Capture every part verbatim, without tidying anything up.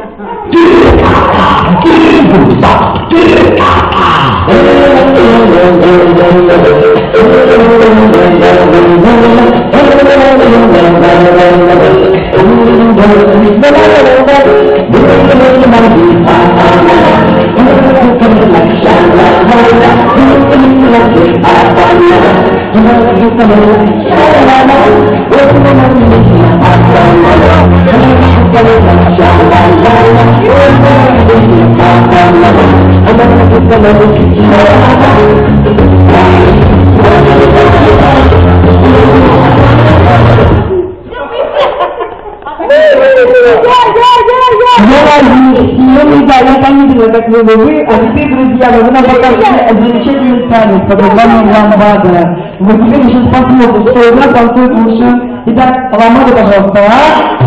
Как вы, вы, а теперь, друзья, вы нам покажете замечательный танец под названием «Ламбада». Вы теперь сейчас посмотрите, что у нас танцует лучше. Итак, ламбада, пожалуйста, а?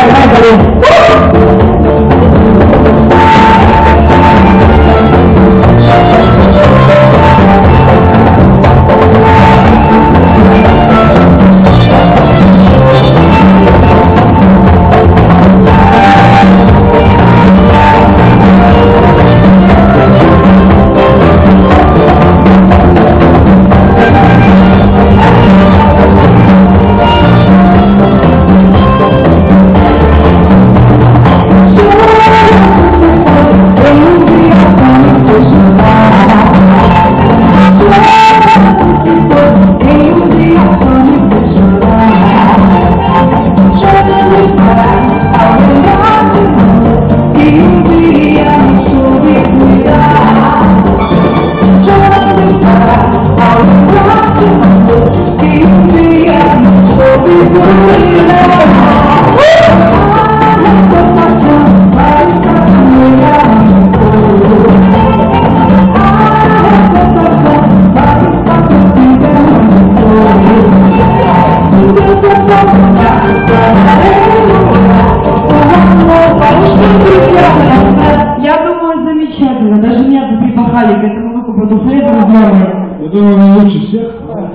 Я думаю, замечательно. Даже меня припахали к этому выкупу дуфле, друзья мои. Я думаю, он лучше всех.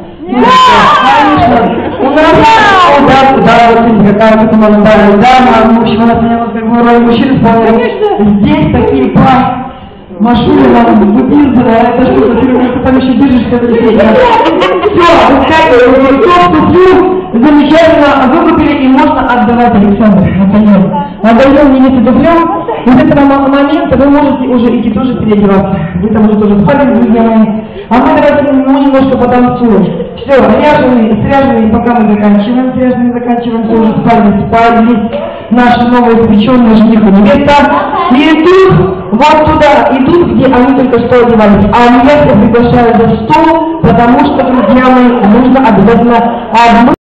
Конечно. У нас, да, да, вот какая-то молодая дама, в общем, она сняла как бы роль мужчины, исполняет. Здесь такие пах. Машина выпиздана, это что-то, ты там еще держишься в лесе. Все, пускай, замечательно выкупили, и можно отдавать, Александр, отдаем. Отдаем министру дуфлем, и с этого момента вы можете уже идти тоже переодеваться. Вы там уже тоже спали, друзья мои. А мы давайте ну, немножко потанцуем. Все, ряженые, сряженные, пока мы заканчиваем, сряженные заканчиваем, все уже спали, спали. Наши новые испеченные жених и невеста. И идут вот туда, идут, где они только что одевались. А невесту приглашают за стол, потому что, друзья мои, нужно обязательно одну